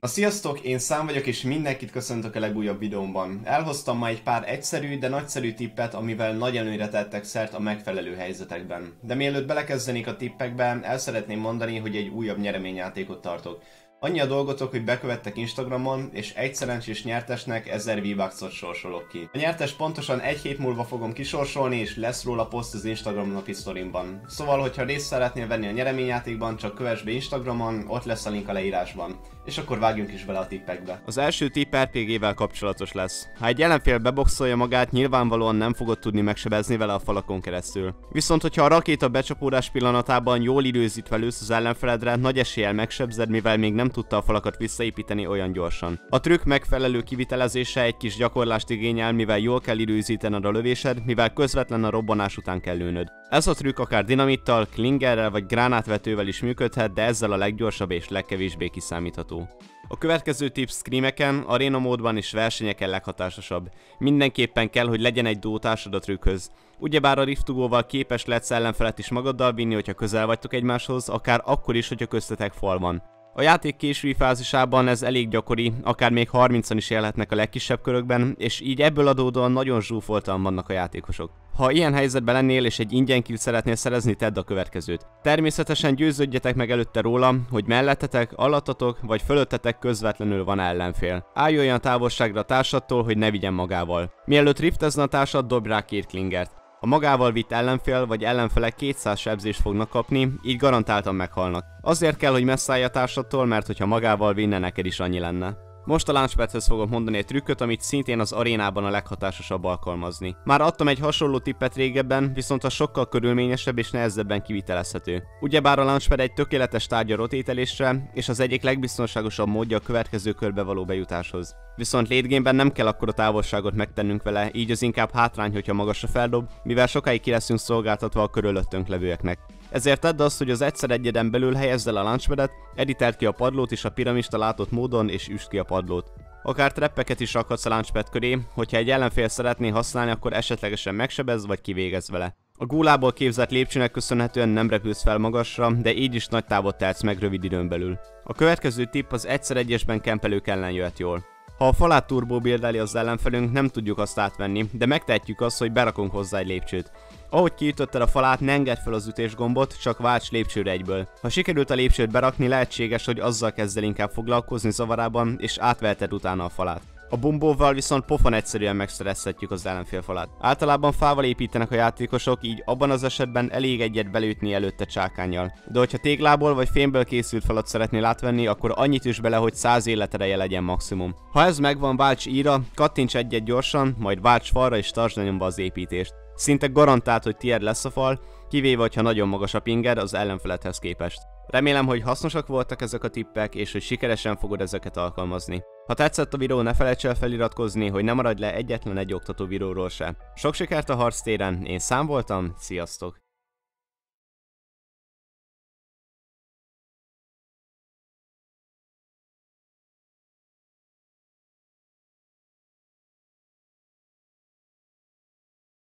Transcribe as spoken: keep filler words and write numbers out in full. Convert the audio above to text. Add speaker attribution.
Speaker 1: Na sziasztok, én Szám vagyok, és mindenkit köszöntök a legújabb videómban. Elhoztam ma egy pár egyszerű, de nagyszerű tippet, amivel nagy előnyre tettek szert a megfelelő helyzetekben. De mielőtt belekezdenék a tippekbe, el szeretném mondani, hogy egy újabb nyereményjátékot tartok. Annyi a dolgotok, hogy bekövettek Instagramon, és egy szerencsés nyertesnek ezer V-Bucksot sorsolok ki. A nyertes pontosan egy hét múlva fogom kisorsolni, és lesz róla poszt az Instagram napi sztorimban. Szóval, hogyha részt szeretnél venni a nyereményjátékban, csak kövess be Instagramon, ott lesz a link a leírásban. És akkor vágjunk is bele a tippekbe. Az első tipp er pé gé-vel kapcsolatos lesz. Ha egy ellenfél beboxolja magát, nyilvánvalóan nem fogod tudni megsebezni vele a falakon keresztül. Viszont, hogyha a rakéta becsapódás pillanatában jól időzítve lősz az ellenfeledre, nagy eséllyel megsebzed, mivel még nem tudta a falakat visszaépíteni olyan gyorsan. A trükk megfelelő kivitelezése egy kis gyakorlást igényel, mivel jól kell időzítened a lövésed, mivel közvetlen a robbanás után kell lőnöd. Ez a trükk akár dinamittal, klingerrel vagy gránátvetővel is működhet, de ezzel a leggyorsabb és legkevésbé kiszámítható. A következő tipp screameken, aréna módban és versenyeken leghatásosabb. Mindenképpen kell, hogy legyen egy dótársad a trükkhöz. Ugyebár a riftugóval képes lehetsz ellenfelet is magaddal vinni, hogyha közel vagytok egymáshoz, akár akkor is, hogyha köztetek fal van. A játék késői fázisában ez elég gyakori, akár még harmincan is élhetnek a legkisebb körökben, és így ebből adódóan nagyon zsúfoltan vannak a játékosok. Ha ilyen helyzetben lennél és egy ingyen killt szeretnél szerezni, tedd a következőt. Természetesen győződjetek meg előtte róla, hogy mellettetek, alattatok vagy fölöttetek közvetlenül van ellenfél. Állj olyan távolságra a társadtól, hogy ne vigyen magával. Mielőtt riftezne a társad, dobj rá két klingert. A magával vitt ellenfél vagy ellenfelek kétszáz sebzést fognak kapni, így garantáltan meghalnak. Azért kell, hogy messze állj a társadtól, mert hogyha magával vinne, neked is annyi lenne. Most a launchpadhöz fogom mondani egy trükköt, amit szintén az arénában a leghatásosabb alkalmazni. Már adtam egy hasonló tippet régebben, viszont a sokkal körülményesebb és nehezebben kivitelezhető. Ugyebár a launchpad egy tökéletes tárgya rotételésre, és az egyik legbiztonságosabb módja a következő körbe való bejutáshoz. Viszont late game-ben nem kell akkora távolságot megtennünk vele, így az inkább hátrány, hogyha magasra feldob, mivel sokáig ki leszünk szolgáltatva a körülöttünk levőeknek. Ezért tedd azt, hogy az egyszer egyeden belül helyezd el a launchpadet, editeld ki a padlót is a piramista látott módon, és üsd ki a padlót. Akár treppeket is rakhatsz a launchpad köré, hogyha egy ellenfél szeretné használni, akkor esetlegesen megsebezz vagy kivégezz vele. A gólából képzett lépcsőnek köszönhetően nem repülsz fel magasra, de így is nagy távot tehetsz meg rövid időn belül. A következő tipp az egyszer egyesben kempelők ellen jöhet jól. Ha a falát turbo buildeli az ellenfelünk, nem tudjuk azt átvenni, de megtehetjük azt, hogy berakunk hozzá egy lépcsőt. Ahogy kiütötted a falát, ne engedd fel az ütésgombot, csak válts lépcsőre egyből. Ha sikerült a lépcsőt berakni, lehetséges, hogy azzal kezd el inkább foglalkozni zavarában, és átveheted utána a falát. A bombóval viszont pofon egyszerűen megszerezhetjük az ellenfél falát. Általában fával építenek a játékosok, így abban az esetben elég egyet belőtni előtte csákánnyal. De hogyha téglából vagy fémből készült falat szeretnél átvenni, akkor annyit üss bele, hogy száz életereje legyen maximum. Ha ez megvan, válts íra, kattints egyet gyorsan, majd válts falra és tartsd nyomba az építést. Szinte garantált, hogy tiéd lesz a fal, kivéve, hogyha nagyon magas a pinged az ellenfeledhez képest. Remélem, hogy hasznosak voltak ezek a tippek, és hogy sikeresen fogod ezeket alkalmazni. Ha tetszett a videó, ne felejts el feliratkozni, hogy ne maradj le egyetlen egy oktató videóról se. Sok sikert a harctéren, én Szám voltam, sziasztok!